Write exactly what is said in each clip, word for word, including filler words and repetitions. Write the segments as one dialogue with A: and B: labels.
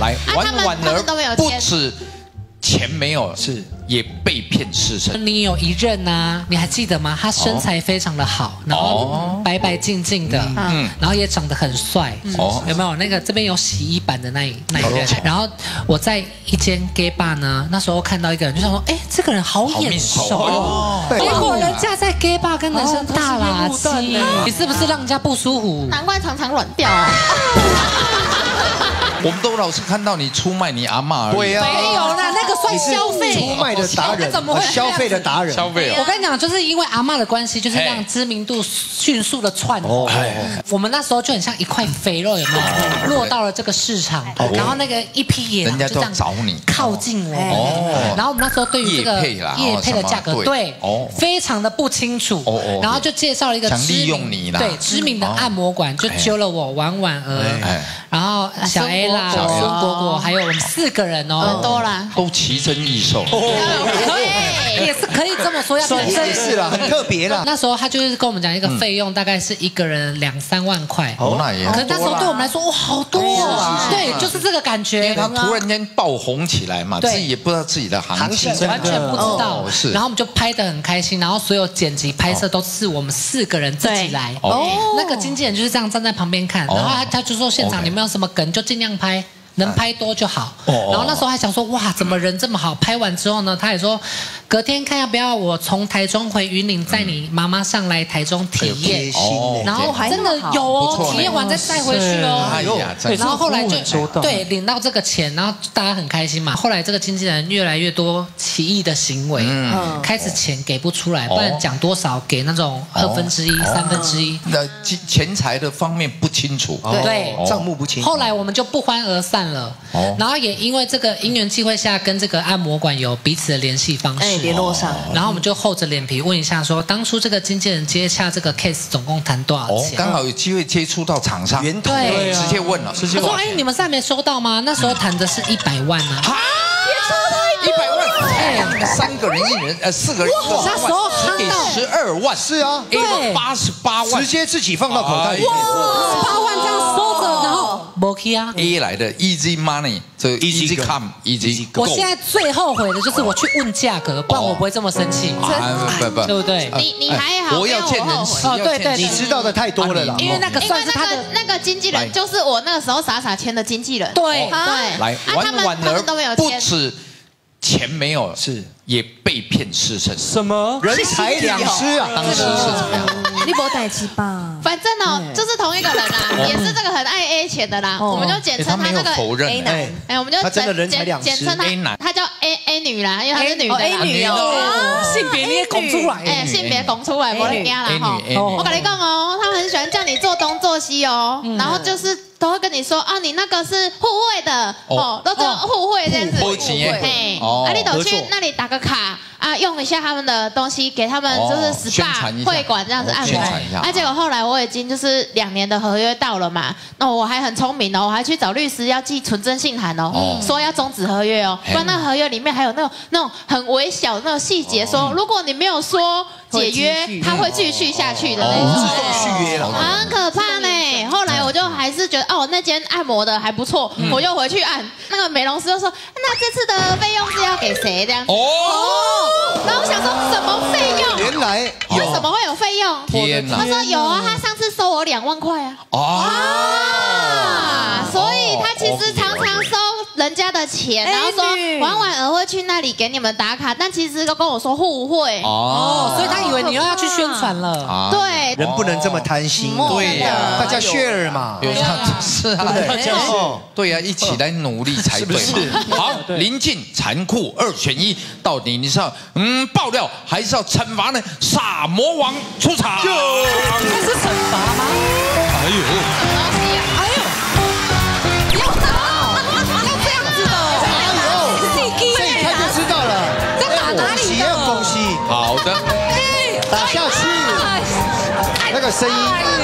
A: 来，玩婉儿不止钱没有，
B: 是
A: 也被骗事成。
C: 你有一任啊，你还记得吗？他身材非常的好，然后白白净净的，嗯，然后也长得很帅，哦，有没有？那个这边有洗衣板的那一那一任。然后我在一间 gay bar 呢，那时候看到一个人，就想说，哎，这个人好眼熟哦。结果人家在 gay bar 跟男生大垃圾，你是不是让人家不舒服？
D: 难怪常常软掉啊。
A: 我们都老是看到你出卖你阿嬷而已。
B: 对呀，
C: 没有啦，那个算消费。
B: 出卖的达人，怎么会消费的达人？
A: 消费。
C: 我跟你讲，就是因为阿嬷的关系，就是让知名度迅速的窜红。我们那时候就很像一块肥肉，有没有？落到了这个市场，然后那个一批野狼就这样
A: 找你
C: 靠近我。哦。然后我们那时候对于这个业配的价格，对，非常的不清楚。哦。然后就介绍了一个
A: 想利用你啦，
C: 对，知名的按摩馆，就揪了我婉婉儿，然后小 A 啦，孙果果，还有我们四个人哦，
D: 很多啦，
A: 都奇珍异兽，
C: 对，也是可以这么说，要
B: 真是啦，很特别啦。
C: 那时候他就是跟我们讲一个费用，大概是一个人两三万块，
A: 哦，那也，
C: 可是那时候对我们来说，哇，好多啊，对，就是这个感觉。
A: 他突然间爆红起来嘛，自己也不知道自己的行情，
C: 完全不知道。
A: 是，
C: 然后我们就拍得很开心，然后所有剪辑拍摄都是我们四个人自己来。哦，那个经纪人就是这样站在旁边看，然后他他就说现场你们有什么梗就尽量拍。能拍多就好，然后那时候还想说，哇，怎么人这么好？拍完之后呢，他也说，隔天看要不要我从台中回云林，载你妈妈上来台中体验，然后真的有哦，体验完再带回去哦。然后后来就对领到这个钱，然后大家很开心嘛。后来这个经纪人越来越多奇异的行为，开始钱给不出来，不然讲多少给那种二分之一、三分之一，
A: 那钱财的方面不清楚，
C: 对，
B: 账目不清。
C: 后来我们就不欢而散了。哦，然后也因为这个因缘际会下，跟这个按摩馆有彼此的联系方式，
D: 联络上，
C: 然后我们就厚着脸皮问一下，说当初这个经纪人接洽这个 case 总共谈多少钱？
A: 哦，刚好有机会接触到厂商，
B: 源头，
C: 对，
A: 直接问了，直接
C: 问。他说：“哎，你们现在没收到吗？那时候谈的是一百万呢。”
A: 啊，别收他一百万！哎，你们三个人一人，呃，四个人一
C: 那时候
A: 给十二万，
B: 是啊，
C: 对，
A: 八十八万，
B: 直接自己放到口袋里。
C: 哇，八万这样收着，然后。没去啊
A: ，A 来的 easy money， 这 easy come，easy。
C: 我现在最后悔的就是我去问价格，不然我不会这么生气。
A: 不不，
C: 对不对？
D: 你你还好，
A: 我要见人实。
C: 哦，对对，
B: 你知道的太多了啦。
C: 因为那个算是他的
D: 那个经纪人，就是我那个时候傻傻签的经纪人。
C: 对
D: 对，
A: 来，婉婉儿不止钱没有，
B: 是
A: 也被骗事成。
B: 什么？人财两失啊！
A: 当时是怎么样？
E: 你没代志吧？
D: 反正哦，就是同一个人啦，也是这个很爱 A 钱的啦，我们就简称他那个 A 男，哎，我们就简简简称他
A: A 男，
D: 他叫 A A 女啦，因为她是女的
E: ，A 女哦，
C: 性别你也拱出来，
D: 哎，性别拱出来，我的家啦哈。我跟你讲哦，他们很喜欢叫你做东做西哦，然后就是都会跟你说啊，你那个是互惠的哦，都叫互惠这样子，
A: 嘿，
D: 啊，你都去那里打个卡。啊，用一下他们的东西，给他们就是 S P A 会馆这样子按摩。啊，结果后来我已经就是两年的合约到了嘛，那我还很聪明哦，我还去找律师要寄存真信函哦，说要终止合约哦，不然那合约里面还有那种那种很微小的那种细节，说如果你没有说解约，他会继续下去的那种，
B: 自动续约了，
D: 很可怕呢。后来我就还是觉得哦，那间按摩的还不错，我又回去按。那个美容师就说，那这次的费用是要给谁这样？哦。然后我想说什么费用？
B: 原来
D: 为什么会有费用？
A: 天哪！
D: 他说有啊，他上次收我两万块啊。啊！所以他其实常常收人家的钱，然后说婉婉儿会去那里给你们打卡，但其实都跟我说互惠。
C: 哦，所以他以为你又要去宣传了。
D: 对，
B: 人不能这么贪心。
A: 对呀，
B: 大家 share 嘛。
A: 是啊，对呀，一起来努力才对。好，临近残酷二选一，到底你是要嗯爆料，还是要惩罚呢？傻魔王出场。
C: 这是惩罚吗？
A: 哎呦，
C: 哎呦，不要打，要这样子的。哎呦，
B: 这一看就知道了。
C: 在打哪里的？
B: 恭喜，
A: 好的，
B: 打下去。那个声音，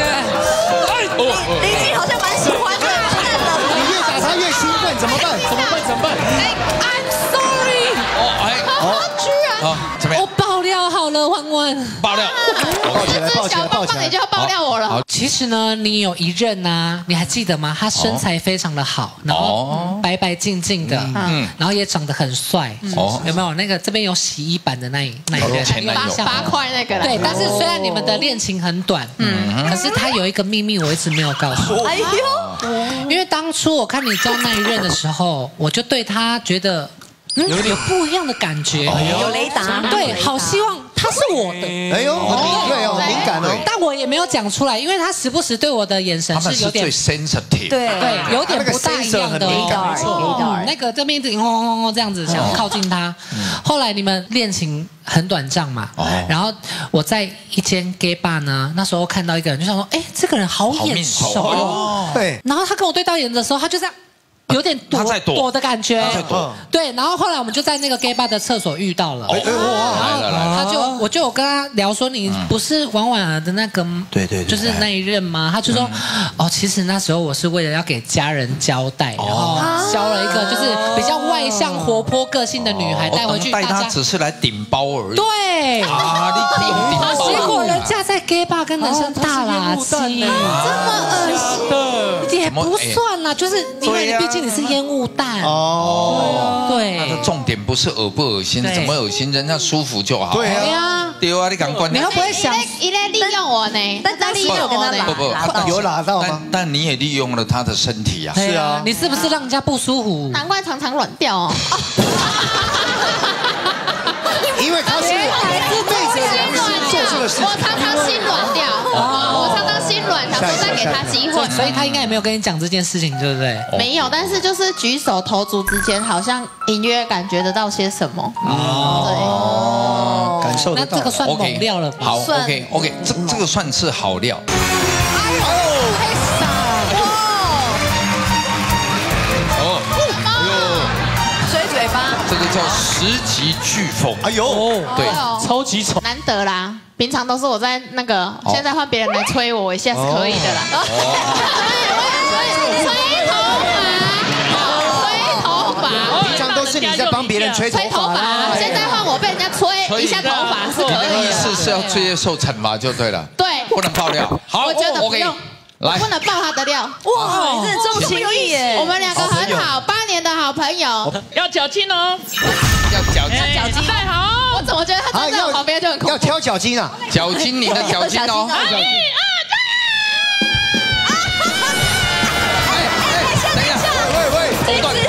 E: 林静好像蛮喜欢的。
B: 你越打他越兴奋，怎么办？怎么办？怎么办
C: ？I'm sorry。
A: 哦，哎，
D: 哦，居然，
A: 啊，怎么样？
C: 我保爆料好了，欢欢。
A: 爆料，
B: 抱起来，抱起来，
D: 小棒棒，你就要爆料我了。
C: 其实呢，你有一任啊，你还记得吗？他身材非常的好，然后白白净净的，嗯，然后也长得很帅。哦，有没有那个这边有洗衣板的那一那一任？
D: 八八块那个。
C: 对，但是虽然你们的恋情很短，嗯，可是他有一个秘密，我一直没有告诉。哎呦，因为当初我看你交那一任的时候，我就对他觉得。嗯，有不一样的感觉，
E: 有雷达，
C: 对，好希望他是我的，
B: 哎呦，很敏锐哦，很敏感哦，
C: 但我也没有讲出来，因为他时不时对我的眼神是有点
A: 最 sensitive，
C: 对对，有点不大一样的哦，
B: 没错，
C: 那个这边一直轰轰轰这样子想要靠近他，后来你们恋情很短暂嘛，然后我在一间 gay bar 呢，那时候看到一个人，就想说，哎，这个人好眼熟，对，然后他跟我对到眼的时候，他就这样。有点躲躲的感觉，对，然后后来我们就在那个 gay bar 的厕所遇到了，然后他就我就有跟他聊说，你不是婉婉儿的那个，对对，就是那一任吗？他就说，哦，其实那时候我是为了要给家人交代，然后交了一个就是比较外向、活泼个性的女孩带回去，
A: 带她只是来顶包而已。
C: 对啊，你顶顶包，结果人家在 gay bar 跟男生大垃圾，这么恶心，也不算啦，就是因为你毕竟。你是烟雾弹哦，对，
A: 它的重点不是恶不恶心，怎么恶心？人家舒服就好。
B: 对啊，
A: 对啊，你赶快。
C: 你会不会想
D: 一类利用我呢？但当时有跟他
B: 不不有拿到吗？
A: 但你也利用了他的身体啊。
C: 是啊，你是不是让人家不舒服？
D: 难怪常常软掉哦。
B: 因为他是背着良心做这个事情，
D: 我常常心软掉，我常常心软，想说再给他机会，
C: 所以他应该也没有跟你讲这件事情，对不对？
D: 没有，但是就是举手投足之间，好像隐约感觉得到些什么。
B: 哦，对，感受得到。
C: 那这个算猛料了吧？
A: 好 ，OK OK， 这这个算是好料。哎呦，
D: 太傻了！
A: 哦，哎呦，
E: 吹嘴巴，
A: 这个叫十级飓风。哎呦，对，
C: 超级丑，
D: 难得啦。平常都是我在那个，现在换别人来催我，我一下是可以的啦。吹头发，吹头发，
B: 平常都是你在帮别人吹头发，
D: 现在换我被人家吹一下头发是可以的。
A: 你的意思是要接受惩罚就对了，
D: 对，
A: 不能爆料。好，
D: 我觉得不用。来，不能爆他的料。
E: 哇，你这重情义耶！
D: 我们两个很好，八年的好朋友，
F: 要绞尽哦，
A: 要绞尽，
D: 要绞尽，太好。我怎么觉得他站在我旁边就很恐怖？
B: 要挑脚筋啊，
A: 绞尽你的脚筋哦。哎哎，
E: 等一下，
A: 喂喂，中断